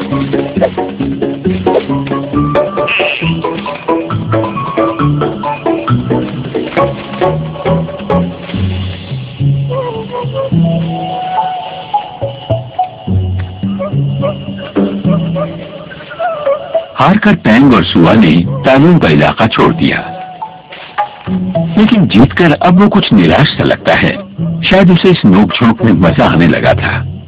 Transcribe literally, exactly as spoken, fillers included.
हारकर टैंग और सुआ ने तालून का इलाका छोड़ दिया, लेकिन जीतकर अब वो कुछ निराश सा लगता है। शायद उसे इस नोक झोंक में मजा आने लगा था।